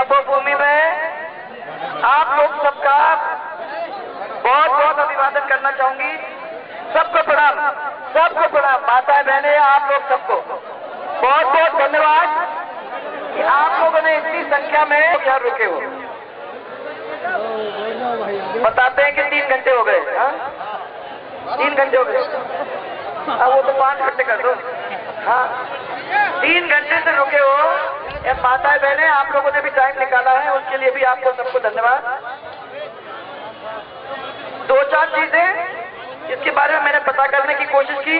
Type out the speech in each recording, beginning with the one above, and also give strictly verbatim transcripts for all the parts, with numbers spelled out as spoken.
तपोभूमि में आप लोग सबका बहुत बहुत अभिवादन करना चाहूंगी। सबको प्रणाम, सबको प्रणाम, माताएं बहनें, आप लोग सबको बहुत बहुत धन्यवाद कि आप लोगों ने इतनी संख्या में क्या रुके हो। बताते हैं कि तीन घंटे हो गए। हाँ, तीन घंटे हो गए। अब वो तो पांच घंटे कर दो। हाँ, तीन घंटे से रुके हो। ये माताएं बहनें, आप लोगों ने भी टाइम निकाला है, उसके लिए भी आपको सबको धन्यवाद। दो चार चीजें इसके बारे में मैंने पता करने की कोशिश की।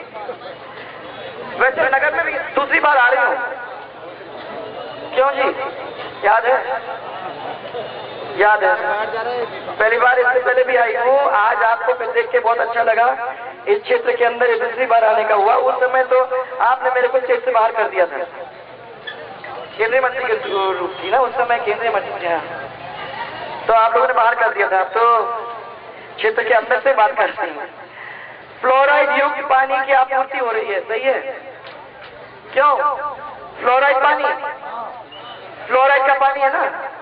वैसे नगर में भी दूसरी बार आ रही हूँ। क्यों जी, याद है? याद है, पहली बार इससे पहले भी आई हूँ। आज आपको फिर देख के बहुत अच्छा लगा। इस क्षेत्र के अंदर दूसरी बार आने का हुआ। उस समय तो आपने मेरे को स्टेट से बाहर कर दिया था। केंद्रीय मंत्री के रूप थी ना उस समय, केंद्रीय मंत्री हैं, तो आप लोगों ने बाहर कर दिया था। अब तो क्षेत्र के अंदर से बात करते हैं। फ्लोराइड युक्त पानी की आपूर्ति हो रही है, सही है? क्यों? फ्लोराइड पानी, फ्लोराइड का पानी है ना।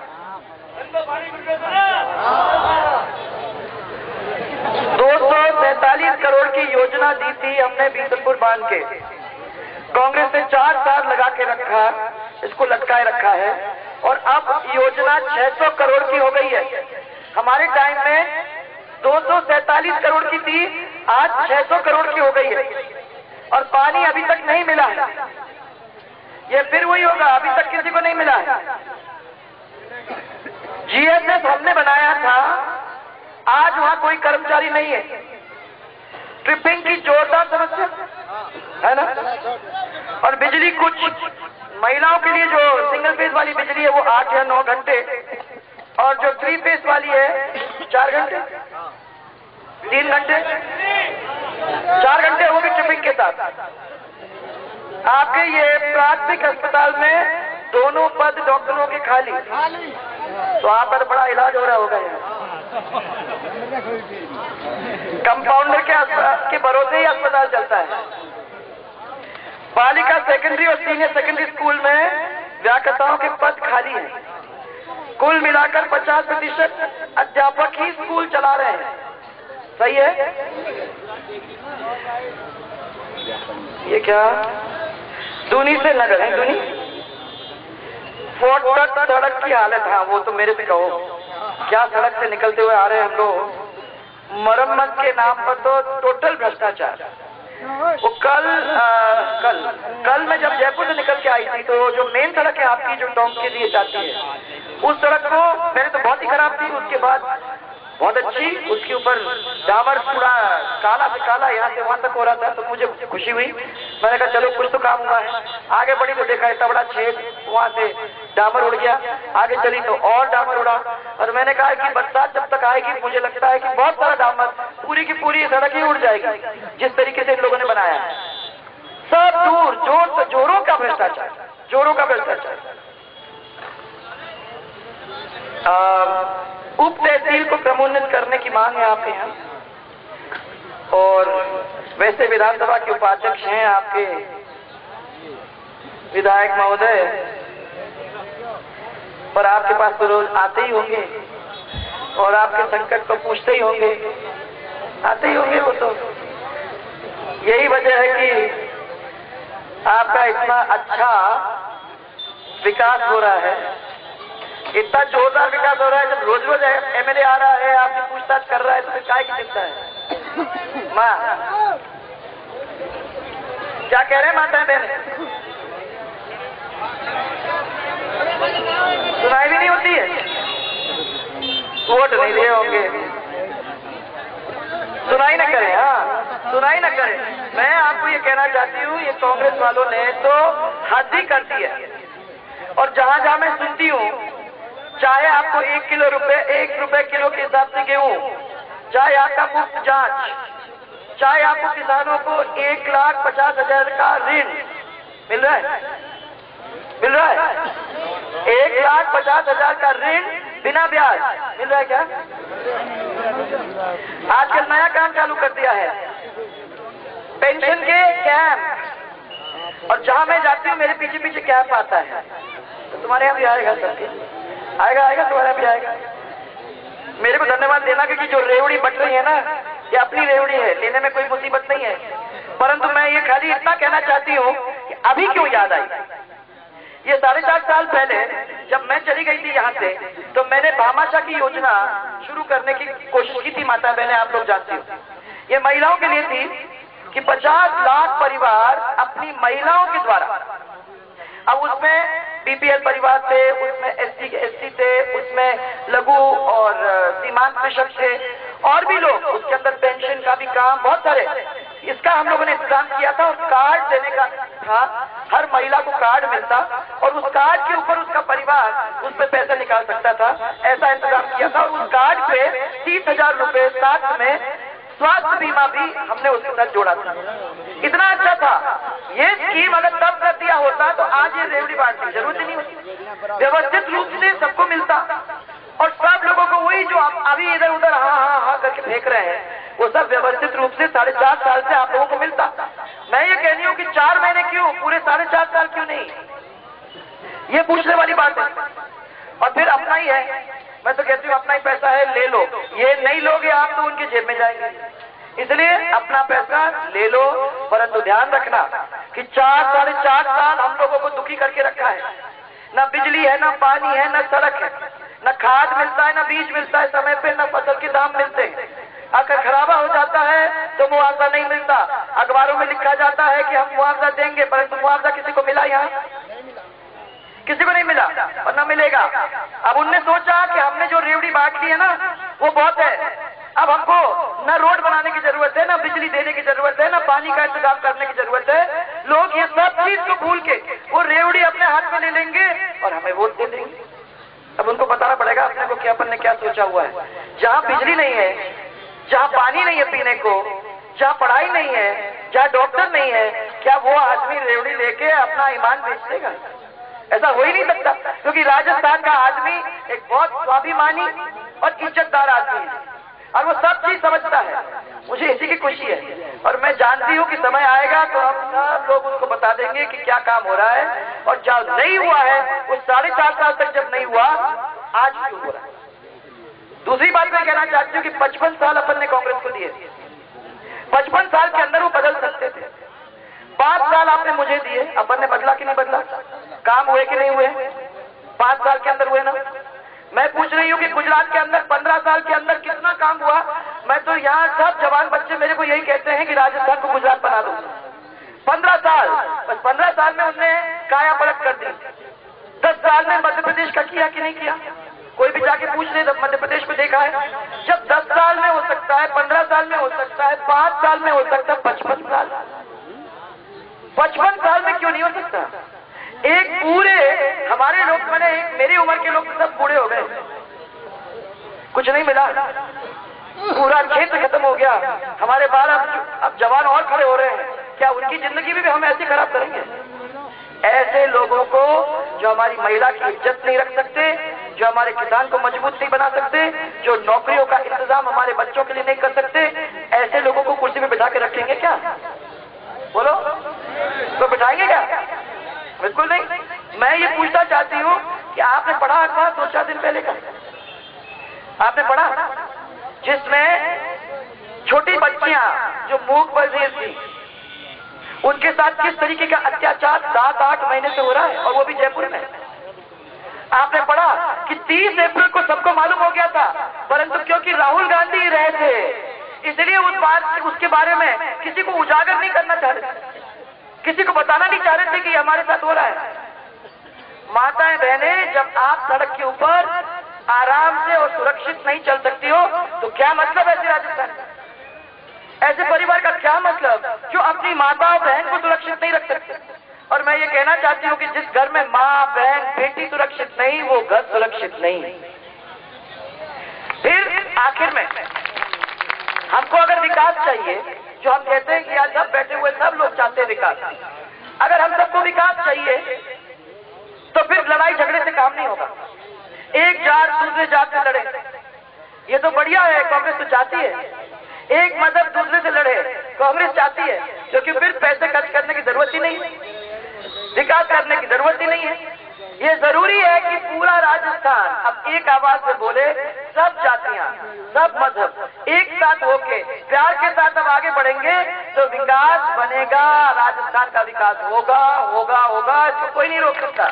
दो सौ सैतालीस करोड़ की योजना दी थी हमने बीसलपुर बांध के। कांग्रेस ने चार साल लगा के रखा, इसको लटकाए रखा है, और अब योजना छह सौ करोड़ की हो गई है। हमारे टाइम में दो सौ सैतालीस करोड़ की थी, आज छह सौ करोड़ की हो गई है, और पानी अभी तक नहीं मिला है। ये फिर वही होगा, अभी तक किसी को नहीं मिला है। जीएसएस हमने बनाया था, आज वहां कोई कर्मचारी नहीं है। ट्रिपिंग की जोरदार समस्या है ना, और बिजली कुछ महिलाओं के लिए जो सिंगल फेज वाली बिजली है वो आठ या नौ घंटे, और जो थ्री फेज वाली है चार घंटे, तीन घंटे, चार घंटे, वो भी ट्रिपिंग के साथ। आपके ये प्राथमिक अस्पताल में दोनों पद डॉक्टरों के खाली, तो आप पर बड़ा इलाज हो रहा होगा यहाँ। कंपाउंडर के के भरोसे ही अस्पताल चलता है। बालिका सेकेंडरी और सीनियर सेकेंडरी स्कूल में व्याख्याताओं के पद खाली हैं। कुल मिलाकर पचास प्रतिशत अध्यापक ही स्कूल चला रहे हैं, सही है? ये क्या दूनी से नगर है? दूनी फोर्ट तक सड़क की हालत, हाँ वो तो मेरे से कहो, क्या सड़क से निकलते हुए आ रहे हैं हम लोग। मरम्मत के नाम पर तो टोटल भ्रष्टाचार। वो कल आ, कल कल मैं जब जयपुर से निकल के आई थी, तो जो मेन सड़क है आपकी जो टोंक के लिए जाती है, उस सड़क को मैंने तो बहुत ही खराब थी, उसके बाद बहुत अच्छी, उसके ऊपर डामर पूरा काला से काला यहाँ से वहां तक हो रहा था, तो मुझे खुशी हुई। मैंने कहा चलो कुछ तो काम हुआ है। आगे बढ़ी तो देखा इतना बड़ा छेद, वहां से डामर उड़ गया। आगे चली तो और डामर उड़ा, और मैंने कहा कि बरसात जब तक आएगी मुझे लगता है कि बहुत सारा डामर, पूरी की पूरी सड़क ही उड़ जाएगी जिस तरीके से इन लोगों ने बनाया है। सब दूर, जोर से जोरों का भ्रष्टाचार, जोरों का भ्रष्टाचार। उप तहसील को क्रमोन्नत करने की मांग है आपके यहाँ, और वैसे विधानसभा के उपाध्यक्ष हैं आपके विधायक महोदय, पर आपके पास तो रोज आते ही होंगे और आपके संकट को पूछते ही होंगे, आते ही होंगे वो तो। यही वजह है कि आपका इतना अच्छा विकास हो रहा है, इतना जोरदार विकास हो रहा है। जब रोज रोज एमएलए आ रहा है, आपकी पूछताछ कर रहा है, तो फिर काय की चिंता है? माँ क्या कह रहे हैं माता बहन? सुनाई भी नहीं होती है, वोट नहीं दिए होंगे, सुनाई न करें। हाँ, सुनाई न करें। मैं आपको ये कहना चाहती हूँ, ये कांग्रेस वालों ने तो हद ही कर दी है। और जहां जहां मैं सुनती हूँ, चाहे आपको एक किलो रुपए एक रुपए किलो के हिसाब से गेहूं, चाहे आपका मुफ्त जांच, चाहे आपको किसानों को एक लाख पचास हजार का ऋण मिल रहा है, मिल रहा है एक लाख पचास हजार का ऋण बिना ब्याज मिल रहा है क्या? आजकल नया काम चालू कर दिया है, पेंशन के कैंप, और जहां मैं जाती हूँ मेरे पीछे पीछे कैंप आता है, तो तुम्हारे यहाँ भी आएगा सबके। आएगा आएगा तुम्हारा भी आएगा। मेरे को धन्यवाद देना, क्योंकि जो रेवड़ी बट रही है ना, ये अपनी रेवड़ी है, लेने में कोई मुसीबत नहीं है। परंतु मैं ये खाली इतना कहना चाहती हूँ कि अभी क्यों याद आई। ये साढ़े चार साल पहले जब मैं चली गई थी यहाँ से, तो मैंने भामाशाह की योजना शुरू करने की कोशिश की थी। माता बहने आप लोग जानती हो, ये महिलाओं के लिए थी कि पचास लाख परिवार अपनी महिलाओं के द्वारा, अब उसमें बीपीएल परिवार थे, उसमें एससी एससी थे, उसमें लघु और सीमांत कृषक थे, और भी लोग, उसके अंदर पेंशन का भी काम, बहुत सारे, इसका हम लोगों ने इंतजाम किया था। और कार्ड देने का था, हर महिला को कार्ड मिलता और उस कार्ड के ऊपर उसका परिवार उस पर पैसा निकाल सकता था, ऐसा इंतजाम किया था। और उस कार्ड पे तीस हजार रुपए साथ में स्वास्थ्य बीमा भी हमने उसके साथ जोड़ा था। इतना अच्छा था। ये स्कीम अगर तब कर दिया होता तो आज ये रेवड़ी बांटने की जरूरत ही नहीं होती, व्यवस्थित रूप से सबको मिलता। और सब लोगों को वही जो आप अभी इधर उधर हाँ हाँ हाँ करके फेंक रहे हैं, वो सब व्यवस्थित रूप से साढ़े चार साल से आप लोगों को मिलता। मैं ये कह रही हूँ कि चार महीने क्यों, पूरे साढ़े चार साल क्यों नहीं, ये पूछने वाली बात है। और फिर अपना ही है, मैं तो कहती हूँ अपना ही पैसा है, ले लो। ये नहीं लोगे आप तो उनके जेब में जाएंगे, इसलिए अपना पैसा ले लो। परंतु ध्यान रखना कि चार साढ़े चार साल हम लोगों को दुखी करके रखा है। न बिजली है, न पानी है, न सड़क है, न खाद मिलता है, न बीज मिलता है समय पे, न फसल के दाम मिलते हैं। अगर खराबा हो जाता है तो मुआवजा नहीं मिलता। अखबारों में लिखा जाता है कि हम मुआवजा देंगे, परंतु मुआवजा किसी को मिला? यहाँ किसी को नहीं मिला और न मिलेगा। अब उनने सोचा कि हमने जो रेवड़ी बांट ली है ना, वो बहुत है, अब हमको न रोड बनाने की जरूरत है, न बिजली देने की जरूरत है, न पानी का इंतजाम करने की जरूरत है। लोग ये सब चीज को भूल के वो रेवड़ी अपने हाथ में ले लेंगे और हमें वोट दे देंगे। अब उनको बताना पड़ेगा अपने को कि अपन ने क्या सोचा हुआ है। जहाँ बिजली नहीं है, जहाँ पानी नहीं है पीने को, जहाँ पढ़ाई नहीं है, जहाँ डॉक्टर नहीं है, क्या वो आदमी रेवड़ी लेके अपना ईमान बेच देगा? ऐसा हो ही नहीं सकता, क्योंकि राजस्थान का आदमी एक बहुत स्वाभिमानी और इज्जतदार आदमी है और वो सब चीज समझता है। मुझे इसी की खुशी है और मैं जानती हूँ कि समय आएगा तो हम सब लोग उसको बता देंगे कि क्या काम हो रहा है और जब नहीं हुआ है, उस साढ़े चार साल तक जब नहीं हुआ, आज क्यों हो रहा है। दूसरी बात मैं कहना चाहती हूँ कि पचपन साल अपन ने कांग्रेस को दिए, पचपन साल के अंदर वो बदल सकते थे। पांच साल आपने मुझे दिए, अपन ने बदला कि नहीं बदला? काम हुए कि नहीं हुए? पांच साल के अंदर हुए ना। मैं पूछ रही हूँ कि गुजरात के अंदर पंद्रह साल के अंदर कितना काम हुआ? मैं तो यहाँ सब जवान बच्चे मेरे को यही कहते हैं कि राजस्थान को गुजरात बना दो। पंद्रह साल, बस पंद्रह साल में उन्होंने काया पलट कर दी। दस साल में मध्य प्रदेश का किया कि नहीं किया? कोई भी जाके पूछ ले, मध्य प्रदेश में देखा है? जब दस साल में हो सकता है, पंद्रह साल में हो सकता है, पांच साल में हो सकता है, पचपन साल पचपन साल में क्यों नहीं हो सकता? एक पूरे हमारे लोग, मैंने एक मेरी उम्र के लोग सब बूढ़े हो गए, कुछ नहीं मिला, पूरा क्षेत्र खत्म हो गया। हमारे बाहर अब अब जवान और खड़े हो रहे हैं, क्या उनकी जिंदगी भी हम ऐसे खराब करेंगे? ऐसे लोगों को जो हमारी महिला की इज्जत नहीं रख सकते, जो हमारे किसान को मजबूत नहीं बना सकते, जो नौकरियों का इंतजाम हमारे बच्चों के लिए नहीं कर सकते, ऐसे लोगों को कुर्सी पे बिठा के रखेंगे क्या? बोलो, तो बिठाएंगे क्या? बिल्कुल नहीं। मैं ये पूछना चाहती हूँ कि आपने पढ़ा अखबार दो चार दिन पहले का? आपने पढ़ा जिसमें छोटी बच्चियां जो मूक बधिर थी, उनके साथ किस तरीके का अत्याचार सात आठ महीने से हो रहा है, और वो भी जयपुर में। आपने पढ़ा कि तीस अप्रैल को सबको मालूम हो गया था, परंतु क्योंकि राहुल गांधी रहे थे इसलिए उस बात उसके बारे में किसी को उजागर नहीं करना चाह रहे थे, किसी को बताना नहीं चाह रहे थे कि हमारे साथ हो रहा है। माताएं बहनें, जब आप सड़क के ऊपर आराम से और सुरक्षित नहीं चल सकती हो तो क्या मतलब ऐसे राजस्थान, ऐसे परिवार का क्या मतलब जो अपनी माता और बहन को सुरक्षित नहीं रख सकते? और मैं ये कहना चाहती हूँ कि जिस घर में माँ बहन बेटी सुरक्षित नहीं, वो घर सुरक्षित नहीं। फिर आखिर में हमको अगर विकास चाहिए, जो हम कहते हैं कि आज सब बैठे हुए सब लोग चाहते हैं विकास, अगर हम सबको विकास चाहिए तो फिर लड़ाई झगड़े से काम नहीं होगा। एक जात दूसरे जात से लड़े, ये तो बढ़िया है, कांग्रेस तो चाहती है। एक मजहब दूसरे से लड़े, कांग्रेस चाहती है, क्योंकि फिर पैसे खर्च करने की जरूरत ही नहीं, विकास करने की जरूरत ही नहीं है। ये जरूरी है कि पूरा राजस्थान राजस्थान अब एक आवाज से बोले, सब जातियां, सब मजहब एक साथ होके प्यार के साथ अब आगे बढ़ेंगे तो विकास बनेगा, राजस्थान का विकास होगा होगा होगा, इसको कोई नहीं रोक सकता।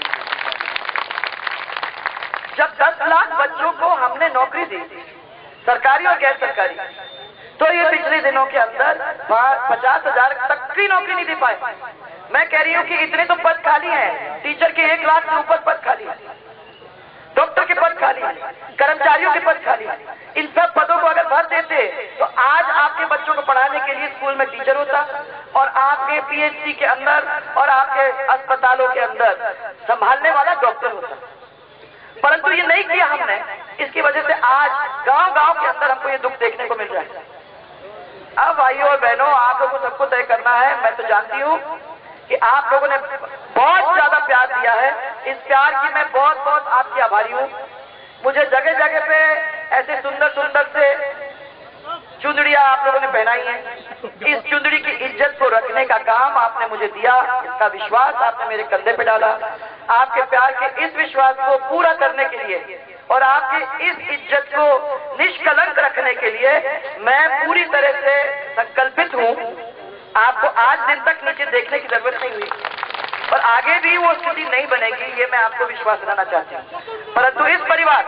जब दस लाख बच्चों को हमने नौकरी दी, सरकारी और गैर सरकारी, तो ये पिछले दिनों के अंदर पचास हजार तक की नौकरी नहीं दे पाए। मैं कह रही हूँ कि इतने तो पद खाली हैं, टीचर के एक लाख से ऊपर पद खाली हैं, डॉक्टर के पद खाली हैं, कर्मचारियों के पद खाली हैं। इन सब पदों को अगर भर देते तो आज आपके बच्चों को पढ़ाने के लिए स्कूल में टीचर होता और आपके पीएचसी के अंदर और आपके अस्पतालों के अंदर संभालने वाला डॉक्टर होता। परंतु ये नहीं किया हमने, इसकी वजह से आज गांव गांव के अंदर हमको ये दुख देखने को मिल रहा है। अब भाइयों और बहनों, आप लोगों को सबको तय करना है। मैं तो जानती हूँ कि आप लोगों ने बहुत ज्यादा प्यार दिया है, इस प्यार की मैं बहुत बहुत आपकी आभारी हूँ। मुझे जगह जगह पे ऐसे सुंदर सुंदर से चुंदड़ियां आप लोगों ने पहनाई है। इस चुंदड़ी की इज्जत को रखने का काम आपने मुझे दिया, इसका विश्वास आपने मेरे कंधे पे डाला। आपके प्यार के इस विश्वास को पूरा करने के लिए और आपकी इस इज्जत को निष्कलंक रखने के लिए मैं पूरी तरह से संकल्पित हूँ। आपको आज दिन तक नीचे देखने की जरूरत नहीं हुई और आगे भी वो स्थिति नहीं बनेगी, ये मैं आपको विश्वास दिलाना चाहती हूँ। परंतु इस परिवार,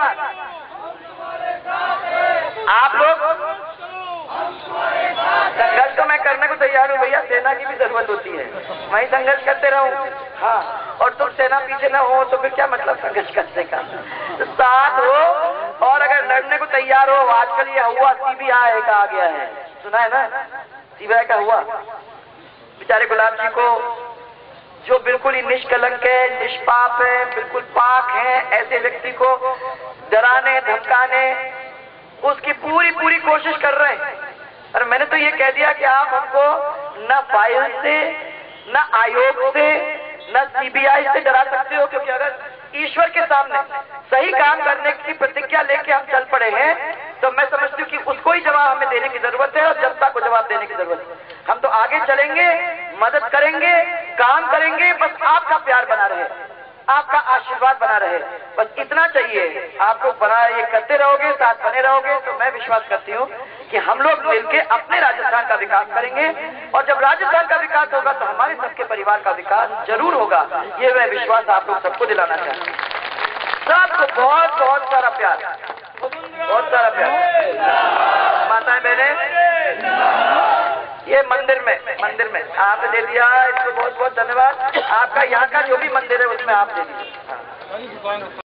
आप लोग संघर्ष तो मैं करने को तैयार हूँ भैया, सेना की भी जरूरत होती है, मैं संघर्ष करते रहूं। हाँ, और तुम सेना पीछे ना हो तो फिर क्या मतलब संघर्ष करने का, तो साथ हो और अगर लड़ने को तैयार हो। आजकल ये हुआ सीबीआई का आ गया है, सुना है ना, सीबीआई का हुआ। बेचारे गुलाब जी को, जो बिल्कुल ही निष्कलंक है, निष्पाप है, बिल्कुल पाक है, ऐसे व्यक्ति को डराने धमकाने उसकी पूरी पूरी कोशिश कर रहे हैं। और मैंने तो ये कह दिया कि आप हमको न फाइल से, न आयोग से, न सीबीआई से डरा सकते हो, क्योंकि अगर ईश्वर के सामने सही काम करने की प्रतिज्ञा लेके हम चल पड़े हैं तो मैं समझती हूँ कि उसको ही जवाब हमें देने की जरूरत है और जनता को जवाब देने की जरूरत है। हम तो आगे चलेंगे, मदद करेंगे, काम करेंगे, बस आपका प्यार बना रहे, आपका आशीर्वाद बना रहे, बस इतना चाहिए। आप लोग बना ये करते रहोगे, साथ बने रहोगे तो मैं विश्वास करती हूँ कि हम लोग मिलकर अपने राजस्थान का विकास करेंगे और जब राजस्थान का विकास होगा तो हमारे सबके परिवार का विकास जरूर होगा। ये मैं विश्वास आप लोग सबको दिलाना चाहती हूँ। सबको बहुत बहुत सारा प्यार, बहुत सारा प्यार। माताएं बहनें, ये मंदिर में मंदिर में आपने दे दिया, इसको बहुत बहुत धन्यवाद। आपका यहाँ का जो भी मंदिर है उसमें आप दे दीजिए।